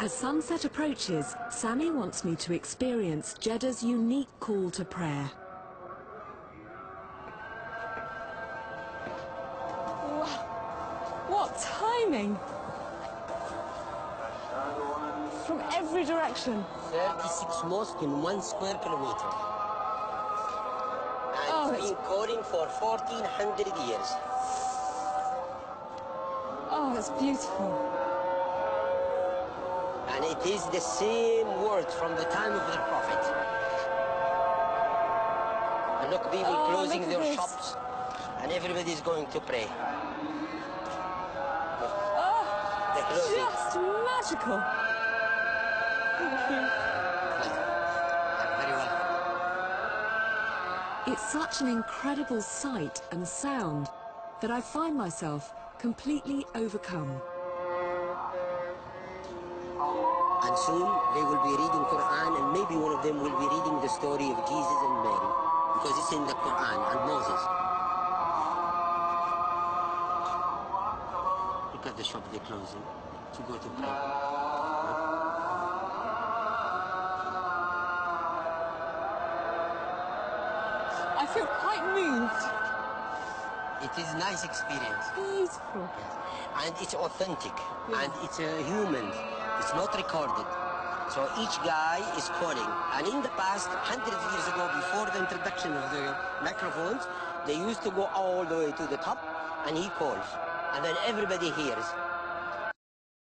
As sunset approaches, Sammy wants me to experience Jeddah's unique call to prayer. Wow. What timing! From every direction. 36 mosques in 1 square kilometer. And it's been calling for 1400 years. Oh, it's beautiful. And it is the same word from the time of the Prophet. And look, people closing their shops, and everybody's going to pray. Oh, it's just magical. Thank you. Very well. It's such an incredible sight and sound that I find myself completely overcome. And soon they will be reading Quran, and maybe one of them will be reading the story of Jesus and Mary, because it's in the Quran, and Moses. Look at the shop they're closing to go to pray. I feel quite moved. It is a nice experience. Beautiful. And it's authentic, and it's human. It's not recorded. So each guy is calling. And in the past, hundreds of years ago, before the introduction of the microphones, they used to go all the way to the top, and he calls. And then everybody hears.